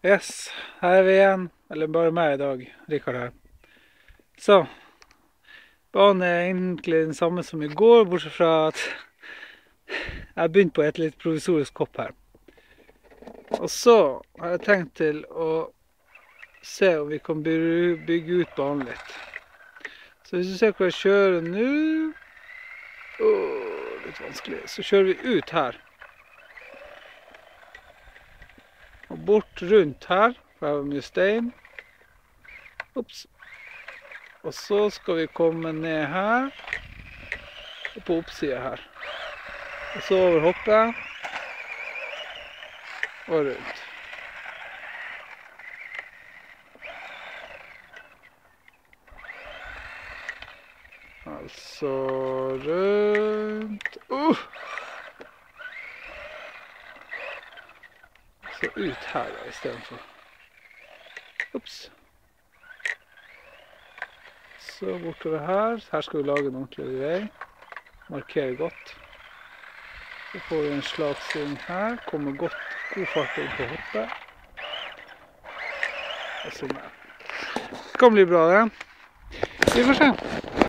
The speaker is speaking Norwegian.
Yes, her er vi igjen. Eller bare meg i dag, Rikard her. Så, banen er egentlig den samme som i går, bortsett fra at jeg har begynt på et litt provisorisk kopp her. Og så har jeg tenkt til å se om vi kan bygge ut banen litt. Så hvis du ser hvor jeg kjører nå, litt vanskelig, så kjører vi ut her. Og bort rundt her, for her var mye stein. Opps. Og så skal vi komme ned her, og på oppsiden her. Og så over hoppet, og rundt. Altså rundt. Så ut her da, i stedet for. Opps. Så bortover her. Her skal vi lage en ordentlig vei. Markere godt. Så får vi en slagsving her. Kommer god fart inn på hoppet. Og sånn her. Det kan bli bra det. Vi får se.